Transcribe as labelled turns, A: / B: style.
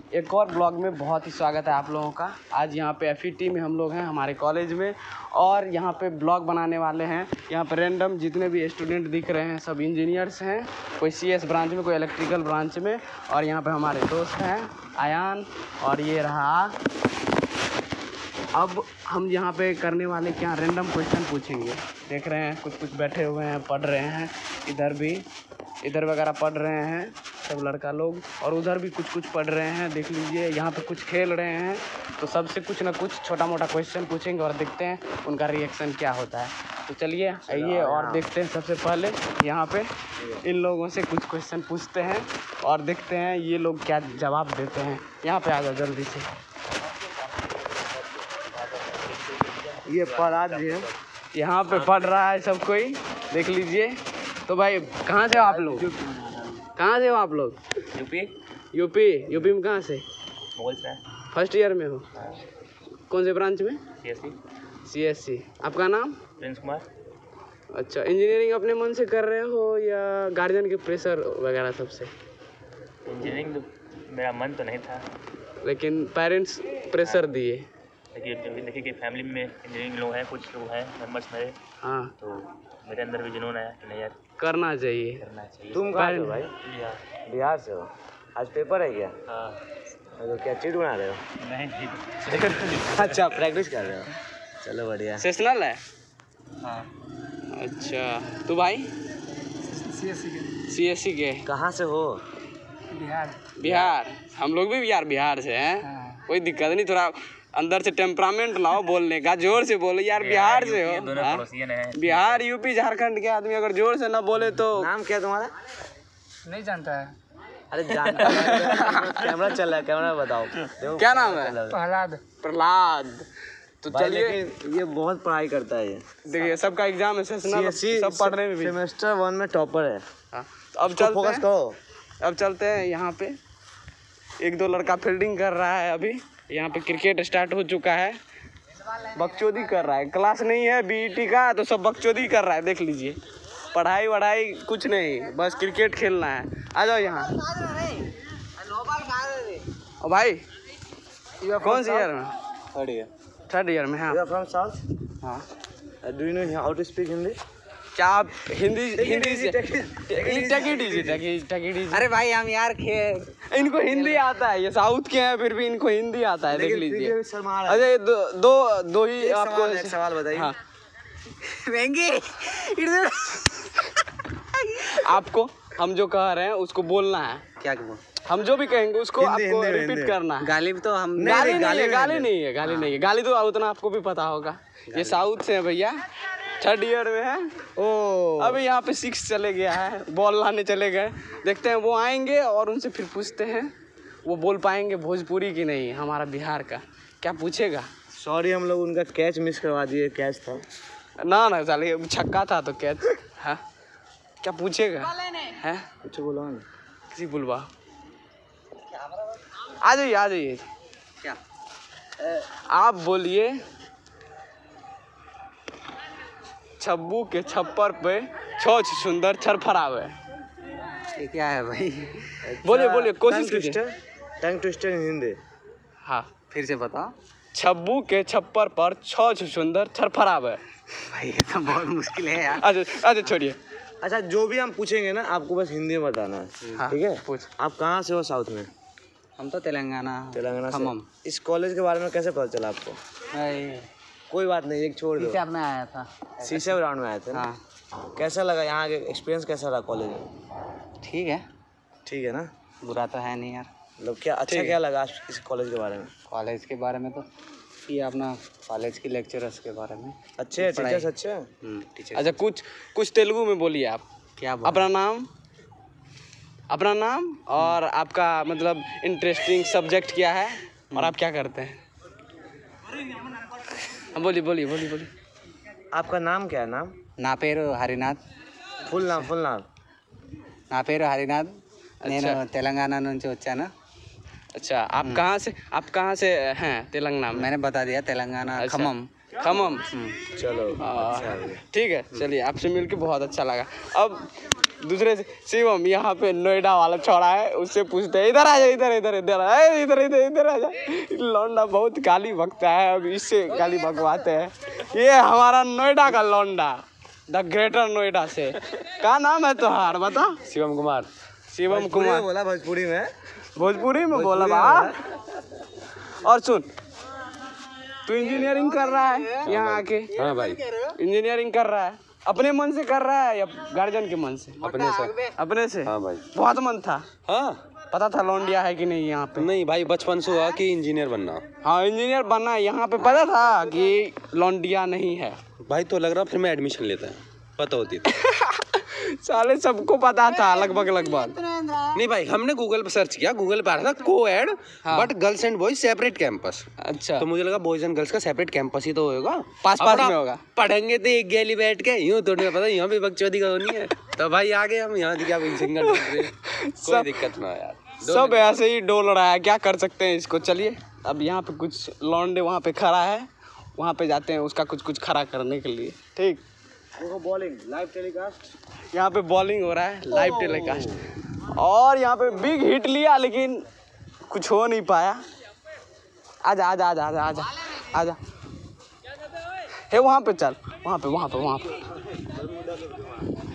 A: एक और ब्लॉग में बहुत ही स्वागत है आप लोगों का। आज यहाँ पे FET में हम लोग हैं हमारे कॉलेज में, और यहाँ पे ब्लॉग बनाने वाले हैं। यहाँ पे रैंडम जितने भी स्टूडेंट दिख रहे हैं सब इंजीनियर्स हैं, कोई CS ब्रांच में, कोई इलेक्ट्रिकल ब्रांच में। और यहाँ पे हमारे दोस्त हैं आयान, और ये रहा। अब हम यहाँ पे करने वाले क्या, रैंडम क्वेश्चन पूछेंगे। देख रहे हैं कुछ बैठे हुए हैं, पढ़ रहे हैं। इधर वगैरह पढ़ रहे हैं सब लड़का लोग, और उधर भी कुछ पढ़ रहे हैं। देख लीजिए यहाँ पे कुछ खेल रहे हैं। तो सबसे कुछ ना कुछ छोटा मोटा क्वेश्चन पूछेंगे और देखते हैं उनका रिएक्शन क्या होता है। तो चलिए आइए और देखते हैं। सबसे पहले यहाँ पे इन लोगों से कुछ क्वेश्चन पूछते हैं और देखते हैं ये लोग क्या जवाब देते हैं। यहाँ पे आ जाओ जल्दी से। ये पढ़ा दिए, यहाँ पे पढ़ रहा है सब कोई, देख लीजिए। तो भाई कहाँ से हो आप लोग? कहाँ से हो आप लोग? यूपी में कहाँ से? फर्स्ट ईयर में हो? कौन से ब्रांच में? CSC। आपका नाम?
B: प्रिंस कुमार।
A: अच्छा, इंजीनियरिंग अपने मन से कर रहे हो या गार्जियन के प्रेशर वगैरह सबसे?
B: इंजीनियरिंग तो मेरा मन तो नहीं था,
A: लेकिन पेरेंट्स प्रेशर दिए।
B: देखिए कि फैमिली में इंजीनियरिंग लोग हैं, कुछ लोग हैं मेंबर्स मेरे।
A: हाँ,
B: तो मेरे अंदर भी जुनून आया कि नहीं यार
A: करना चाहिए।
C: तुम कहाँ से हो भाई? बिहार से हो? आज पेपर है क्या?
B: हाँ।
C: तो क्या चीट बना रहे हो?
B: नहीं।
C: अच्छा, प्रैक्टिस कर रहे हो? चलो बढ़िया।
A: सेशनल है?
B: हाँ।
A: अच्छा, तू भाई? CSC के।
C: कहाँ से हो?
A: बिहार। हम लोग भी बिहार से हैं। कोई दिक्कत नहीं, थोड़ा अंदर से टेम्परामेंट लाओ बोलने का, जोर से बोलो यार। बिहार से हो?
B: दोनों पड़ोसियन हैं।
A: बिहार, यूपी, झारखंड के आदमी अगर जोर से ना बोले तो।
C: नाम क्या तुम्हारा?
D: नहीं जानता है।
C: अरे जानता है। कैमरा चल रहा है, कैमरा बताओ।
A: क्या नाम है? प्रहलाद। तो चलिए,
C: ये बहुत पढ़ाई करता है ये।
A: देखिए सबका एग्जाम है, सेशनल, सब पढ़ने में भी।
C: सेमेस्टर 1 में टॉपर है।
A: हाँ, तो अब चलते
C: फोकस
A: हैं।
C: करो।
A: अब चलते हैं। यहाँ पे 1-2 लड़का फील्डिंग कर रहा है अभी। यहाँ पे क्रिकेट स्टार्ट हो चुका है। बकचोदी कर रहा है, क्लास नहीं है BET का, तो सब बकचोदी कर रहा है। देख लीजिए, पढ़ाई वढ़ाई कुछ नहीं, बस क्रिकेट खेलना है। आ जाओ यहाँ। ओ भाई, कौन सी ईयर में? थर्ड ईयर में। हाँ।
C: You are from South?
A: हाँ।
C: Do you know how to speak Hindi?
A: क्या आप हिंदी से? Take it easy।
D: अरे भाई हम यार
A: इनको हिंदी आता है, ये साउथ के हैं फिर भी इनको हिंदी आता है। देख लीजिए।
C: अच्छा,
A: अरे दो ही आपको
C: एक सवाल बताइए।
A: हाँ।
D: महंगी
A: आपको हम जो कह रहे हैं उसको बोलना है।
D: क्या बोल?
A: हम जो भी कहेंगे उसको आपको
C: हिंदी
A: रिपीट करना है।
D: गाली भी तो हम
A: गाली नहीं है। गाली तो उतना आपको भी पता होगा। ये साउथ से है भैया, थर्ड ईयर में है।
C: ओ,
A: अभी यहाँ पे 6 चले गया है, बॉल लाने चले गए। देखते हैं वो आएंगे और उनसे फिर पूछते हैं वो बोल पाएंगे भोजपुरी की नहीं, हमारा बिहार का। क्या पूछेगा?
C: सॉरी, हम लोग उनका कैच मिस करवा दिए। कैच था
A: ना साले, छक्का था तो कैच। हाँ, क्या पूछेगा? है
C: कुछ बोलो ना।
A: किसी बुलवा। आ जाइए।
D: क्या?
A: आप बोलिए। छब्बू के छप्पर पे छोच सुंदर छरफरावे।
D: ये क्या है भाई?
A: बोलिए, कोशिश कीजिए।
C: Tongue twister in Hindi.
A: हाँ,
D: फिर से बताओ।
A: छब्बू के छप्पर पर छोच सुंदर छरफरावे।
D: भाई ये तो बहुत मुश्किल है यार।
A: अच्छा छोड़िए।
C: अच्छा, जो भी हम पूछेंगे ना आपको बस हिंदी में बताना है।
A: हाँ,
C: ठीक है?
A: पूछ।
C: आप कहाँ से हो साउथ में?
D: हम तो तेलंगाना
C: से। इस कॉलेज के बारे में कैसे पता चला आपको?
D: भाई
C: कोई बात नहीं, एक छोड़ दो।
D: में आया था।
C: शीशे ग्राउंड में आए थे ना?
D: हाँ।
C: कैसा लगा यहाँ के एक्सपीरियंस? कैसा रहा कॉलेज में? ठीक है ना?
D: बुरा तो है नहीं यार।
C: मतलब क्या अच्छा क्या लगा इस कॉलेज के बारे में?
D: कॉलेज के बारे में तो ये अपना कॉलेज की लेक्चरर्स के बारे में
C: अच्छे हैं, टीचर्स अच्छे हैं।
D: टीचर।
A: अच्छा, कुछ तेलुगु में बोलिए आप।
D: क्या
A: अपना नाम और आपका मतलब इंटरेस्टिंग सब्जेक्ट क्या है और आप क्या करते हैं? बोलिए।
C: आपका नाम क्या है? नाम?
D: ना पेरू हरिनाथ।
C: फुल नाम?
D: ना पेरू हरिनाथ। నేను తెలంగాణ నుంచి వచ్చాను।
A: अच्छा, आप कहाँ से हैं तेलंगाना में?
D: मैंने बता दिया, तेलंगाना।
A: अच्छा।
D: खम्मम।
C: चलो,
A: ठीक है। चलिए, आपसे मिलके बहुत अच्छा लगा। अब दूसरे से शिवम यहाँ पे नोएडा वाला छोड़ा है, उससे पूछते हैं इधर आ जा, इधर इधर इधर इधर इधर इधर आ जा। लौंडा बहुत गाली बकता है, अब इससे गाली बकवाते हैं। ये हमारा नोएडा का लौंडा, द ग्रेटर नोएडा से। क्या नाम है तुम्हारा बता?
C: शिवम कुमार।
A: शिवम कुमार
C: बोला भोजपुरी में,
A: भोजपुरी में बोला बा। और सुन, तू इंजीनियरिंग कर रहा है यहाँ आके?
C: हाँ भाई,
A: इंजीनियरिंग कर रहा है अपने मन से कर रहा है या गार्जियन के मन से?
C: अपने से।
A: अपने से?
C: हाँ भाई।
A: बहुत मन था?
C: हाँ,
A: पता था लौंडिया है कि नहीं यहाँ पे?
C: नहीं भाई, बचपन से हुआ कि इंजीनियर बनना।
A: हाँ इंजीनियर बनना है, यहाँ पे पता था कि लौंडिया नहीं है
C: भाई, तो लग रहा फिर मैं एडमिशन लेता है, पता होती तो।
A: साले सबको पता था लगभग लगभग।
C: नहीं भाई, हमने गूगल पे सर्च किया, गूगल पे आ रहा था co-ed but girls and boys separate campus.
A: अच्छा,
C: तो मुझे लगा बॉयज एंड गर्ल्स का सेपरेट कैंपस ही तो होगा,
A: पास में होगा।
C: पढ़ेंगे तो एक गैली बैठ के, यूं तो नहीं पता यहाँ पे बकचोदी का होनी है। तो भाई आगे हम यहाँ क्या सिंगल कोई दिक्कत ना यार,
A: सब ऐसे ही डोल रहा है, क्या कर सकते हैं इसको। चलिए अब यहाँ पे कुछ लौंडे वहाँ पे खड़ा है, वहाँ पे जाते हैं उसका कुछ कुछ खड़ा करने के लिए। ठीक,
C: बॉलिंग लाइव टेलीकास्ट,
A: यहाँ पे बॉलिंग हो रहा है लाइव टेलीकास्ट, और यहाँ पे बिग हिट लिया लेकिन कुछ हो नहीं पाया। आजा आजा आजा आजा आजा आजा, हे वहाँ पे चल, वहाँ पे